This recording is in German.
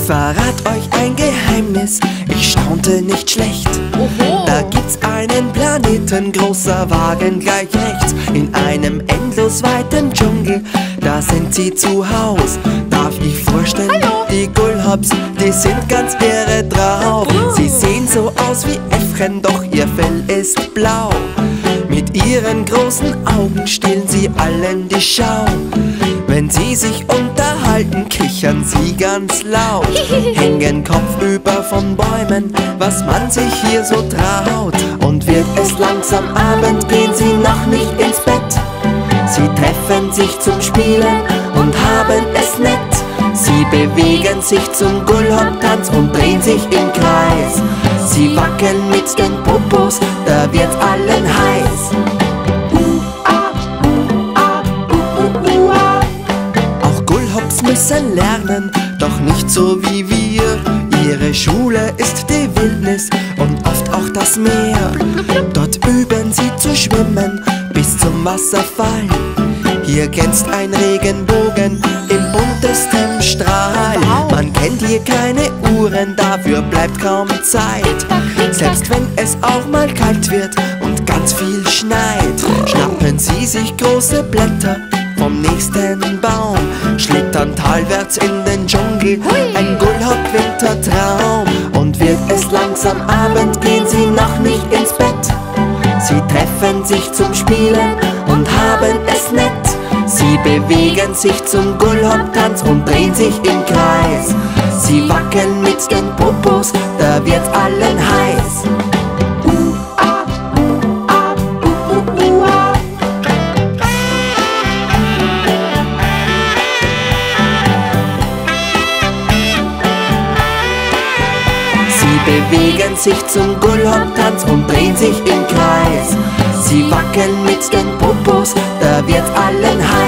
verrat euch ein Geheimnis, ich staunte nicht schlecht. Da gibt's einen Planeten, großer Wagen gleich rechts. In einem endlos weiten Dschungel, da sind sie zu Haus. Darf ich vorstellen, die Gullhops, die sind ganz irre drauf. Sie sehen so aus wie Äffchen, doch ihr Fell ist blau. Mit ihren großen Augen stehlen sie allen die Schau. Wenn sie sich unterhalten, kichern sie ganz laut. Hängen kopfüber von Bäumen, was man sich hier so traut. Und wird es langsam Abend, gehen sie noch nicht ins Bett. Sie treffen sich zum Spielen und haben es nett. Sie bewegen sich zum Gullhop-Tanz und drehen sich im Kreis. Sie wackeln mit den Popos, da wird's allen heiß. Auch Gullhops müssen lernen, doch nicht so wie wir. Ihre Schule ist die Wildnis und oft auch das Meer. Dort üben sie zu schwimmen bis zum Wasserfall. Hier glänzt ein Regenbogen im buntesten Strahl. Man kennt hier keine Uhren, dafür bleibt kaum Zeit. Selbst wenn es auch mal kalt wird und ganz viel schneit, schnappen sie sich große Blätter vom nächsten Baum, schlittern talwärts in den Dschungel, ein Gullhop-Wintertraum. Und wird es langsam Abend, gehen sie noch nicht ins Bett. Sie treffen sich zum Spielen und haben es nett. Sie bewegen sich zum Gullhop-Tanz und drehen sich im Kreis. Sie wackeln mit den Popos, da wird's allen heiß. Sie bewegen sich zum Gullhop-Tanz und drehen sich im Kreis. Sie wackeln mit den Popos, da wird's allen heiß.